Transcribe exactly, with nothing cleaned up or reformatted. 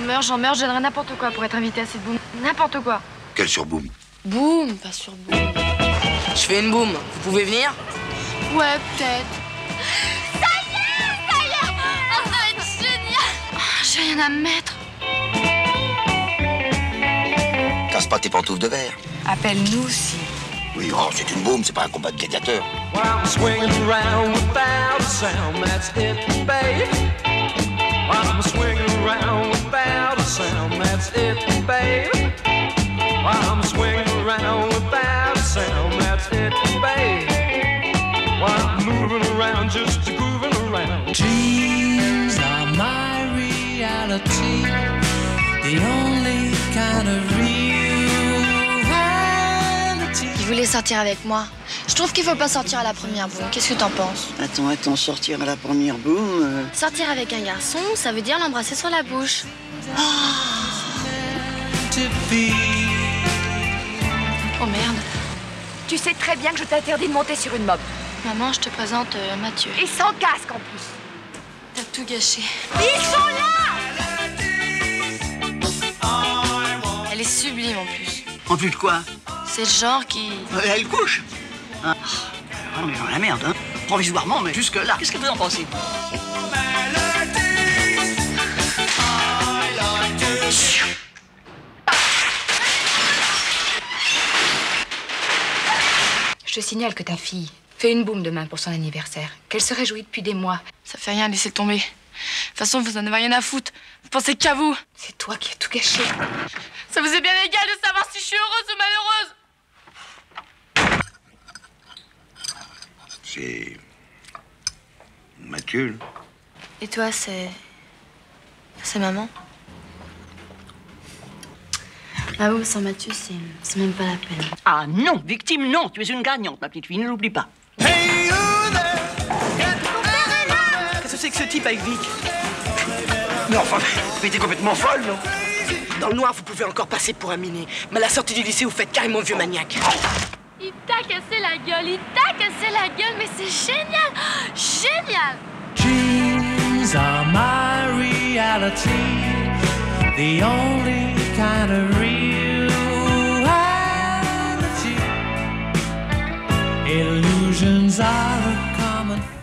meurs, j'en meurs, je donnerais n'importe quoi pour être invitée à cette boum. N'importe quoi. Quel surboom? Boum, pas sur boum. Je fais une boum. Vous pouvez venir? Ouais, peut-être. Ça y est, ça y est. Oh, ça va être génial. Oh, j'ai rien à me mettre. Casse pas tes pantoufles de verre. Appelle-nous si. Oui, oh, c'est une boum, c'est pas un combat de gladiateurs. While I'm swinging around without a sound, that's it, babe. While I'm swinging around without a sound, that's it, babe. While I'm swinging around without a sound, that's it, babe. While I'm moving around, just grooving around. Dreams are my reality, the only kind of reality. Il voulait sortir avec moi. Je trouve qu'il faut pas sortir à la première boum. Qu'est-ce que t'en penses? Attends, attends, sortir à la première boum. Euh... Sortir avec un garçon, ça veut dire l'embrasser sur la bouche. Oh. Oh merde. Tu sais très bien que je t'interdis de monter sur une mob. Maman, je te présente euh, Mathieu. Et sans casque en plus. T'as tout gâché. Ils sont là! Elle est sublime en plus. En plus de quoi? C'est le genre qui... euh, Elle couche hein. Ah, mais dans la merde, hein. Provisoirement, mais jusque-là. Qu'est-ce que vous en pensez? Je te signale que ta fille fait une boum demain pour son anniversaire, qu'elle se réjouit depuis des mois. Ça fait rien, laissez tomber. De toute façon, vous en avez rien à foutre. Vous pensez qu'à vous. C'est toi qui as tout gâché. Ça vous est bien égal de savoir si je suis heureuse ou malheureuse. C'est... Mathieu. Et toi, c'est... C'est maman? Ah oui, sans Mathieu, c'est... c'est même pas la peine. Ah non, victime, non. Tu es une gagnante, ma petite fille, ne l'oublie pas. Qu'est-ce que c'est que ce type avec Vic? Mais enfin, mais t'es complètement folle, non? Dans le noir, vous pouvez encore passer pour un miné. Mais à la sortie du lycée, vous faites carrément vieux maniaque. Il t'a cassé la gueule, il t'a cassé la gueule, mais c'est génial! Génial! Dreams are my reality, the only kind of reality. Illusions are a common